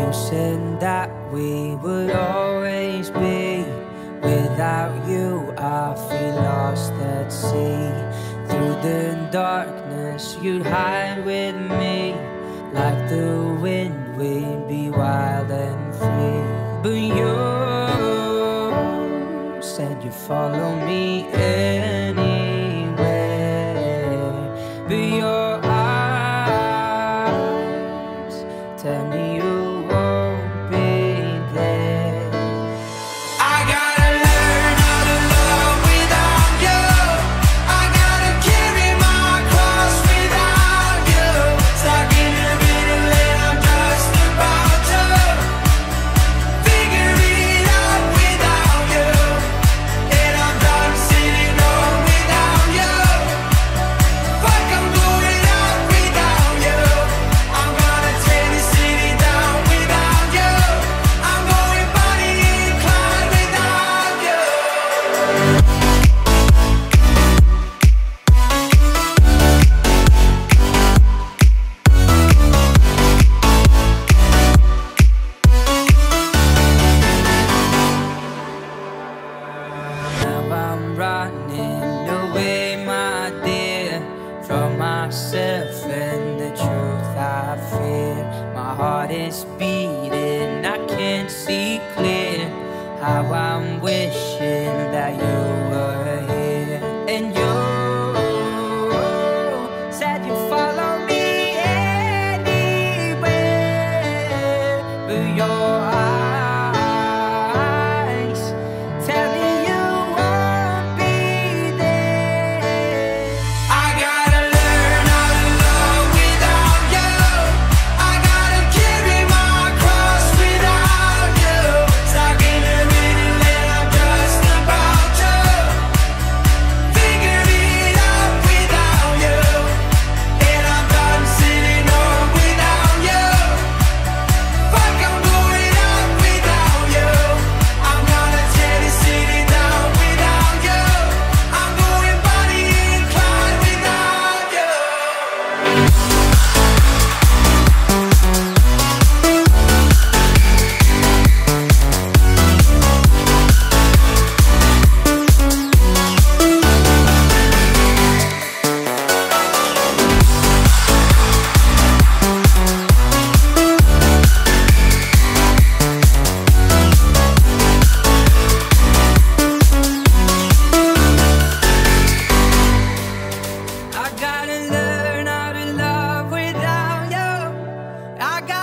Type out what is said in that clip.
You said that we would always be. Without you I feel lost at sea. Through the darkness you'd hide with me. Like the wind we'd be wild and free. But you said you'd follow me anywhere. But your eyes tell me you won't be there. I gotta learn how to love without you. I gotta carry my cross without you. Stuck in the middle and I'm just about to figure it out without you. And I'm done sitting home without you. Fuck, I'm going out without you. I'm gonna tear the city down without you. I'm going body inclined without you. Now I'm running away, my dear, from myself and the truth I fear. My heart is beating, I can't see clear. How I'm wishing that you were here. And you said you'd follow me anywhere. But your eyes tell me you won't be there. I gotta learn how to love without you. I gotta carry my cross without you. Stuck in the middle and I'm just about to figure it out without you. And I'm done sitting home without you. Fuck, I'm going out without you. I'm gonna tear the city down without you. I'm going body inclined without you. I gotta learn how to love without you. I gotta